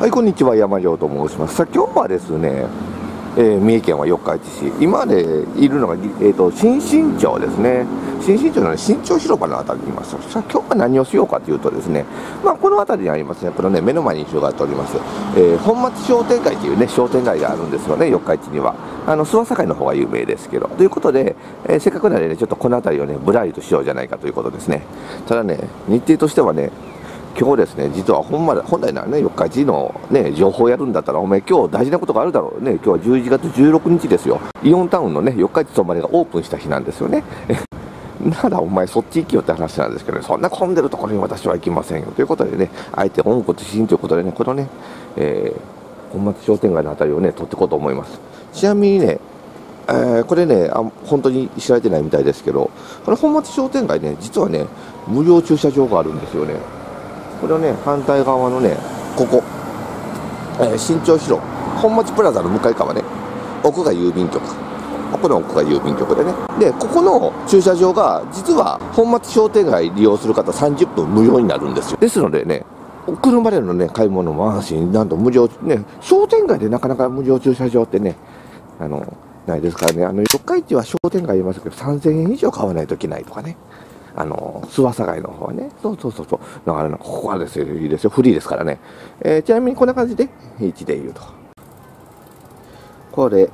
はい、こんにちは、山城と申します。さあ、今日はですね、三重県は四日市市、今でいるのが、新新町ですね。新新町の、新町広場のあたりにいます。さあ、今日は何をしようかというとですね、この辺りにありますね、このね、目の前に広がっております、本町商店街というね、商店街があるんですよね、四日市には。諏訪境の方が有名ですけど。ということで、せっかくなのでね、ちょっとこの辺りをね、ぶらりとしようじゃないかということですね。ただね、日程としてはね、今日ですね、実は本来ならね、四日市のね、情報をやるんだったら、お前今日大事なことがあるだろうね。今日は11月16日ですよ。イオンタウンのね、四日市そばがオープンした日なんですよね。ならお前そっち行きよって話なんですけどね、そんな混んでるところに私は行きませんよ。ということでね、あえて温故知新ということでね、このね、本町商店街のあたりをね、取っていこうと思います。ちなみにね、これね本当に知られてないみたいですけど、この本町商店街ね、実はね、無料駐車場があるんですよね。これをね、反対側のね、ここ、新町広本町プラザの向かい側ね、奥が郵便局、この奥が郵便局でね、でここの駐車場が実は本町商店街利用する方30分無料になるんですよ。ですのでね、車でのね買い物も安心、なんと無料ね、商店街でなかなか無料駐車場ってね、ないですからね。四日市は商店街ありますけど、3000円以上買わないといけないとかね。諏訪境の方はね。そう。だから、ここはですよ、いいですよ。フリーですからね。ちなみにこんな感じで、位置で言うと。これ、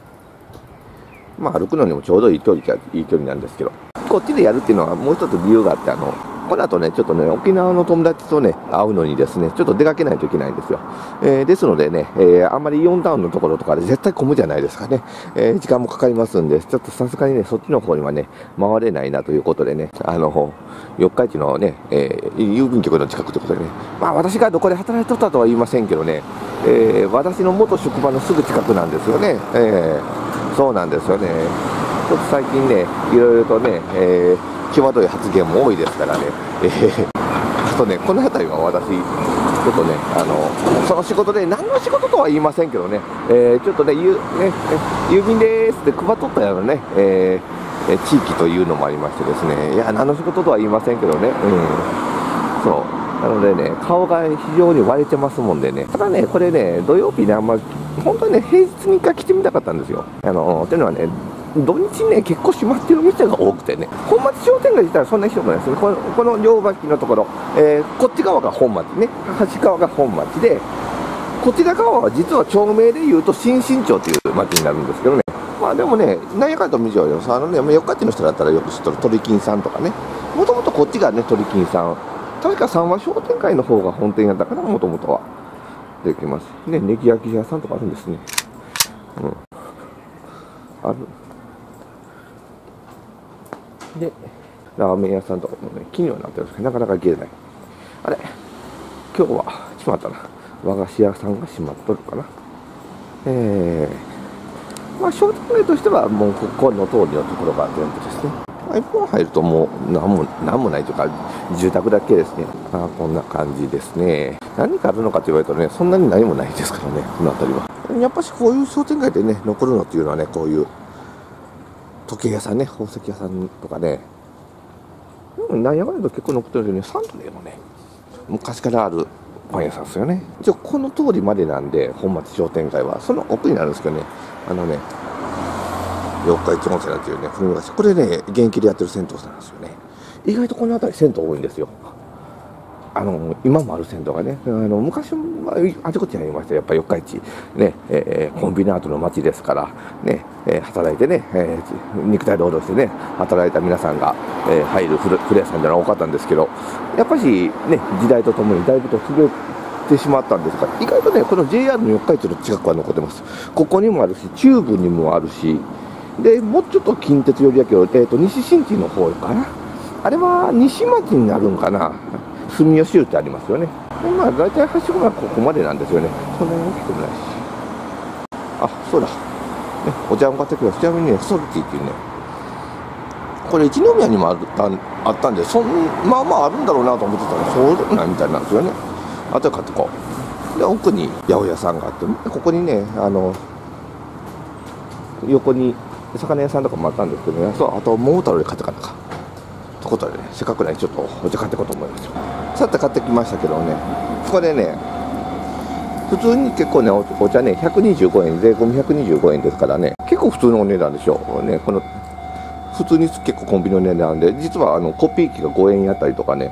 歩くのにもちょうどいい距離なんですけど、こっちでやるっていうのはもう一つ理由があって、この後ね、ちょっとね、沖縄の友達とね、会うのにですね、ちょっと出かけないといけないんですよ。ですのでね、あんまりイオンタウンのところとかで絶対混むじゃないですかね。時間もかかりますんで、ちょっとさすがにね、そっちの方にはね、回れないなということでね、四日市のね、郵便局の近くということでね、私がどこで働いとったとは言いませんけどね、私の元職場のすぐ近くなんですよね。そうなんですよね。ちょっと最近ね、いろいろとね、際どい発言も多いですからね、あとね、この辺りは私、ちょっとね、その仕事で、何の仕事とは言いませんけどね、ちょっとね、郵便でーすって配っとったようなね、地域というのもありましてですね、いや、何の仕事とは言いませんけどね、そう。なのでね、顔が非常に割れてますもんでね、ただね、これね、土曜日ね、本当にね、平日に1回来てみたかったんですよ。というのはね、土日ね、結構閉まってる店が多くてね、本町商店街自体はそんな人もないですね。この両脇のところ、こっち側が本町ね、端側が本町で、こちら側は実は町名でいうと新新町という町になるんですけどね、でもね、なんやかんと見ちゃうよ、四日市の人だったらよく知ってる鳥金さんとかね、もともとこっちがね、鳥金さん、確か三和商店会の方が本店やったかな、もともとは。できますね、ネギ焼き屋さんとかあるんですね。ある。で、ラーメン屋さんとかもね、木にはなってるんですけど、なかなか行けない。あれ、今日は閉まったな。和菓子屋さんが閉まっとるかな。商店街としては、もうここの通りのところが全部ですね。一本入るともう何もないというか、住宅だけですね。こんな感じですね。何かあるのかと言われるとね、そんなに何もないですからね、この辺りは。やっぱしこういう商店街でね、残るのっていうのはね、こういう時計屋さんね、宝石屋さんとかね、なんやかんやと結構残ってるよね、サントリーもね、昔からあるパン屋さんですよね。一応この通りまでなんで、本町商店街は、その奥になるんですけどね、四日市温泉なんていうね、古昔、これね、現役でやってる銭湯さんなんですよね。意外とこの辺り銭湯多いんですよ。今もある銭湯がね、昔はあちこちにありました。やっぱり四日市、ね、コンビナートの街ですから、ね、働いてね、肉体労働してね、働いた皆さんが、入るフレアさんじゃ多かったんですけど、やっぱしね、時代とともにだいぶと潰れてしまったんですが、意外とね、この JR の四日市の近くは残ってます。ここにもあるし、中部にもあるし、で、もうちょっと近鉄寄りやけど、西新地の方かな。あれは西町になるんかな。住吉湯ってありますよね。で大体はしごがここまでなんですよね。そんなに大きくもないし。そうだ。ね、お茶を買ってくる。ちなみにね、ソルティっていうね、これ一宮にもあったんで、まああるんだろうなと思ってたら、そうでもないみたいなんですよね。あとで買ってこう。で、奥に八百屋さんがあって、ここにね、横に魚屋さんとかもあったんですけどね、あと桃太郎で買ってかなか。ということでね、せっかくね、ちょっとお茶買っていこうと思いますよ。さて買ってきましたけどね、ここでね、 普通に結構ね、お茶ね、125円、税込み125円ですからね、結構普通のお値段でしょう。ね、この普通に結構コンビニの値段で、実はコピー機が5円やったりとかね、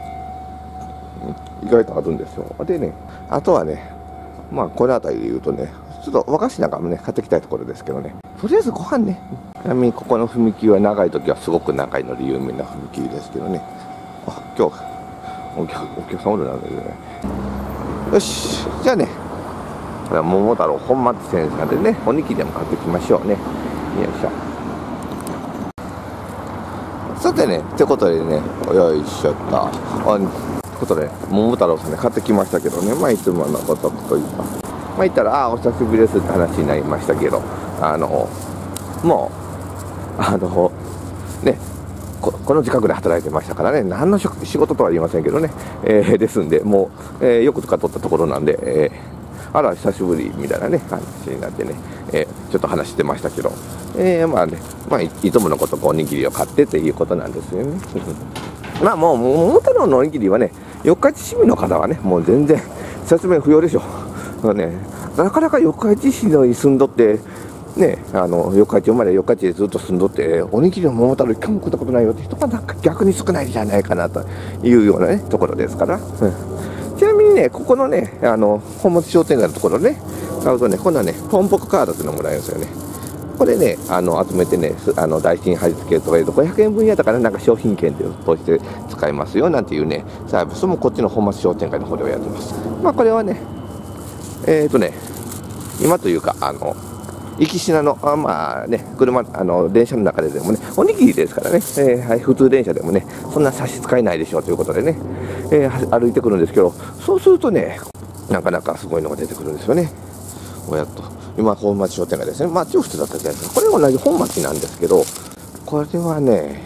意外とあるんですよ。でね、あとはね、まあこの辺りで言うとね、ちょっと和菓子なんかもね、買ってきたいところですけどね、とりあえずご飯ね。ちなみにここの踏切は長い時はすごく長いので有名な踏切ですけどね。あ、今日お客さんおるなんだけどね。よし、じゃあね、これは桃太郎本町線さんでね、おにぎりでも買ってきましょうね。よいしょ。さてね、ってことでね、よいしょっと。ってことで、桃太郎さんで買ってきましたけどね、まあいつものことというか、まあ言ったら、お久しぶりですって話になりましたけど、もう、ね、この近くで働いてましたからね、何の仕事とは言いませんけどね、ですんで、もう、よく使っとったところなんで、あら、久しぶりみたいなね、話になってね、ちょっと話してましたけど、まあね、まあ、いつものこと、おにぎりを買ってっていうことなんですよね。まあもう、桃太郎のおにぎりはね、四日市市民の方はね、もう全然説明不要でしょ。ね、なかなか四日市市に住んどって、ね、四日市生まれ四日市でずっと住んどって、おにぎりの桃太郎一回も食ったことないよって人がなんか逆に少ないんじゃないかなというようなね、ところですから。ちなみにね、ここのね、本町商店街のところね、買うとね、今度はね、ポンポクカードっていうのもらえるんですよね。これね、集めてね、代金貼り付けとかいうと、500円分やったから、なんか商品券として使えますよなんていうね、サービスもこっちの本町商店街の方ではやってます。まあ、これはね、今というか、行きしなの、まあね、電車の中でもね、おにぎりですからね、はい、普通電車でもね、そんな差し支えないでしょうということでね、歩いてくるんですけど、そうするとね、なかなかすごいのが出てくるんですよね。こうやっと。今、本町商店街ですね。まあ、中普通だったじゃないですか。これ同じ本町なんですけど、これはね、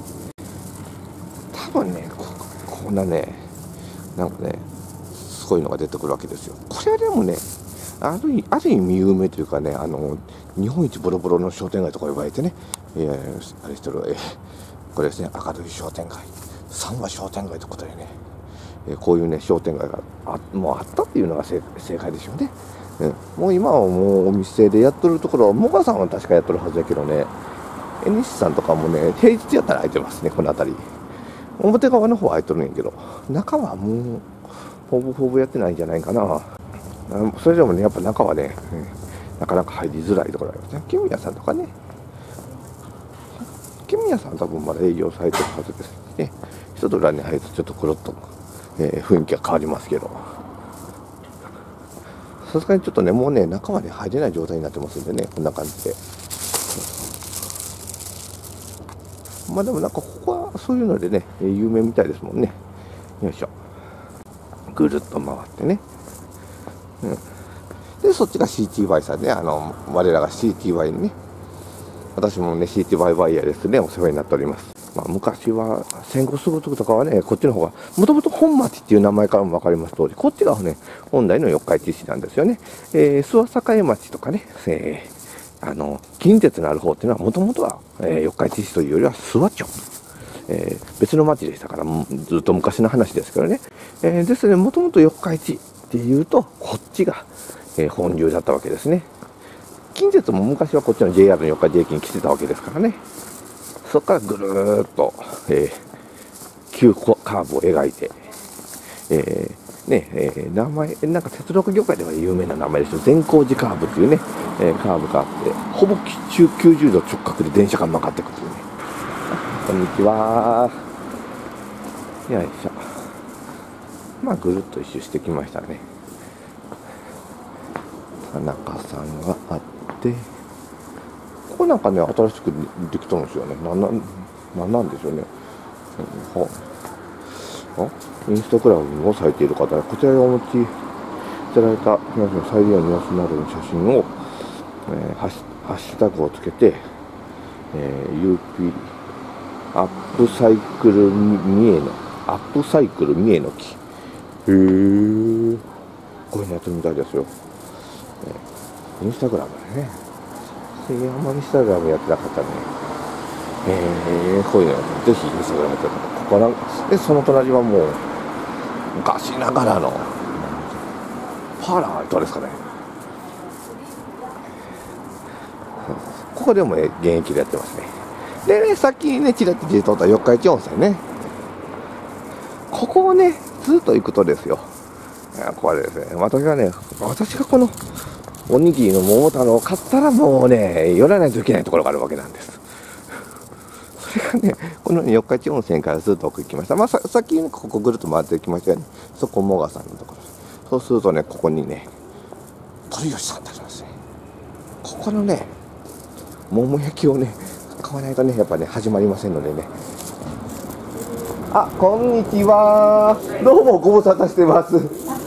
多分ね、こんなね、なんかね、すごいのが出てくるわけですよ。これはでもね、ある意味有名というかね、日本一ボロボロの商店街とか呼ばれてね、あれしてる、これですね、赤土商店街、三和商店街ということでね、こういうね、商店街がもうあったっていうのが正解でしょうね。もう今はもうお店でやっとるところ、モガさんは確かやっとるはずやけどね、西さんとかもね、平日やったら空いてますね、この辺り。表側の方は空いとるんやけど、中はもう、ほぼやってないんじゃないかな。それでもね、やっぱ中はね、なかなか入りづらいところありますね。木宮さんとかね、木宮さん多分まだ営業されてるはずですね。人と裏に入るとちょっとコロッと、雰囲気が変わりますけど、さすがにちょっとね、もうね、中まで入れない状態になってますんでね、こんな感じで。まあでもなんかここはそういうのでね、有名みたいですもんね。よいしょ。ぐるっと回ってね。で、そっちが CTY さんね、我らが CTY にね、私もね、CTY バイヤーですね、お世話になっております。まあ、昔は、戦後すぐとかはね、こっちの方が、もともと本町っていう名前からも分かります通り、こっちがね、本来の四日市市なんですよね。諏訪栄町とかね、近鉄のある方っていうのは、もともとは、四日市市というよりは諏訪町。別の町でしたから、ずっと昔の話ですけどね。ですね、もともと四日市っていうと、こっちが、本流だったわけですね。近鉄も昔はこっちの JR の四日市駅に来てたわけですからね。そこからぐるーっと、急カーブを描いて、名前、なんか鉄道業界では有名な名前ですよ。善光寺カーブっていうね、カーブがあって、ほぼ90度直角で電車が曲がってくるというね。こんにちは。よいしょ。まあ、ぐるっと一周してきましたね。田中さんがあって、ここなんかね、新しくできたんですよね。なんなんでしょうね。インスタグラムをされている方は、こちらにお持ちいただいた皆さんの再利用ニュアンスなどの写真を、ハッシュタグをつけて、UP アップサイクル三重の木。こういうのやってみたいですよ。インスタグラムだね。あんまりインスタグラムやってなかったね。こういうのぜひインスタグラムやってここで、その隣はもう昔ながらのパーラーどうですかね。ここでも現役でやってますね。でね、さっきね、ちらっと通った四日市温泉ね。ここをね、ずっと行くとですよ。これですね、私がこのおにぎりの桃太郎を買ったらもうね、寄らないといけないところがあるわけなんです。それがね、この四日市温泉からずっと奥行きました。まあ、さっきここぐるっと回ってきましたよね。そこ、もがさんのところ。そうするとね、ここにね、鳥吉さんってありますね。ここのね、桃焼きをね、買わないとね、やっぱね、始まりませんのでね。あ、こんにちは。どうもご無沙汰してます。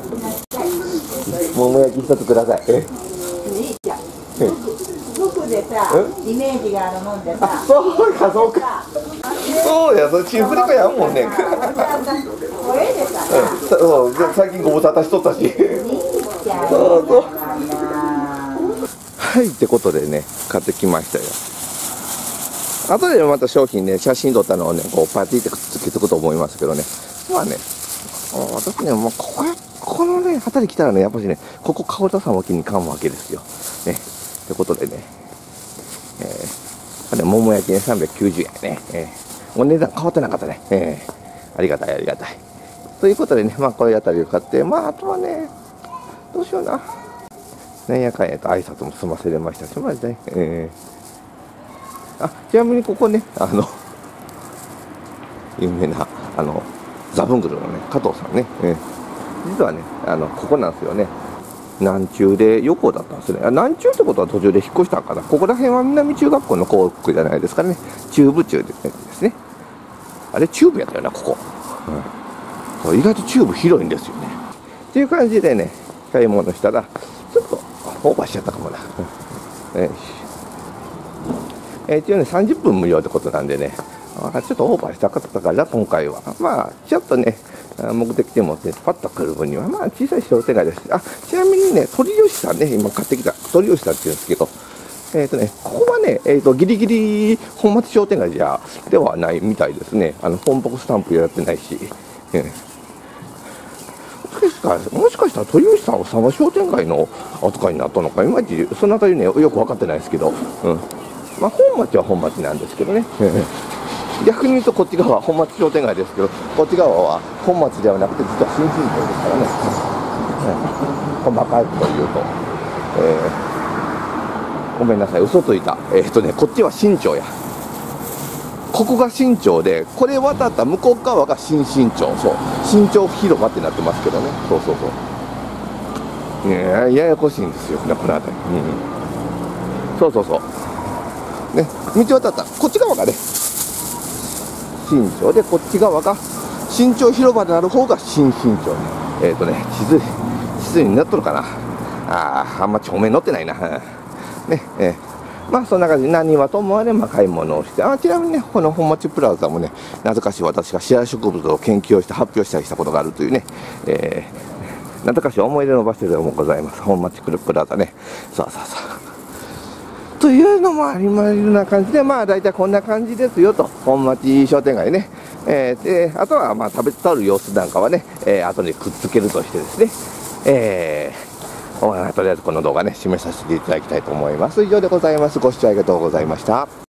桃焼き一つください。いいじゃん。服でさ、イメージがあるもんでさ。そうか、そうか。そうや、それチーフリカやんもんね。そう、最近ご無沙汰しとったし。そうそう。はい、ってことでね、買ってきましたよ。後でまた商品ね、写真撮ったのをね、こうパーティーってくっつけてくと思いますけどね。まあね、私ね、もうこのね、辺り来たらね、やっぱしね、ここ香田さんも気にかむわけですよ。ね。ってことでね、桃焼きね、390円ね。お値段変わってなかったね。ありがたい、ありがたい。ということでね、まあこれあたりを買って、まああとはね、どうしような。なんやかんやと挨拶も済ませれましたし、まあね、ちなみにここね、有名な、ザブングルのね、加藤さんね、実はね、ここなんですよね。南中で横だったんですね。南中ってことは途中で引っ越したんかな。ここら辺は南中学校の校区じゃないですからね。中部中ですね。あれ、中部やったよな、ここ。そう意外と中部広いんですよね。っていう感じでね、買い物したら、ちょっとオーバーしちゃったかもな。一応ね、30分無料ってことなんでね、ちょっとオーバーしたかったから、今回は。まあ、ちょっとね、目的地もね、パッと来る分には、まあ、小さい商店街です。ちなみにね、鳥吉さんね、今買ってきた、鳥吉さんって言うんですけど、ここはね、ギリギリ本町商店街ではないみたいですね。本北スタンプやってないし。もしかしたら鳥吉さんは佐野商店街の扱いになったのか、いまいちそのあたりね、よく分かってないですけど、まあ、本町は本町なんですけどね。逆に言うとこっち側は本町商店街ですけど、こっち側は本町ではなくて実は新新町ですからね。細かいこと言うと、ごめんなさい、嘘ついた。こっちは新町や。ここが新町で、これ渡った向こう側が新新町。そう、新町広場ってなってますけどね。そうそうそう。ややこしいんですよね、この辺り。そうそうそう。ね、道渡ったこっち側がね新町で、こっち側が新町広場である方が新新町。地図になっとるかな。あんま帳面載ってないな。ね、まあそんな感じで何はともあれ、買い物をして、ちなみにね、この本町プラザもね、なぜかし私がシェア植物を研究をして発表したりしたことがあるというね、なぜかし思い出の場所でもございます。本町プラザね。そうそうそう。というのもありまるな感じで、まあ大体こんな感じですよと、本町商店街ね。で、あとはまあ食べとる様子なんかはね、後にくっつけるとしてですね、とりあえずこの動画ね、締めさせていただきたいと思います。以上でございます。ご視聴ありがとうございました。